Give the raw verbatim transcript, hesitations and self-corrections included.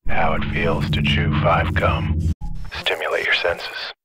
how it feels to chew five gum. Stimulate your senses.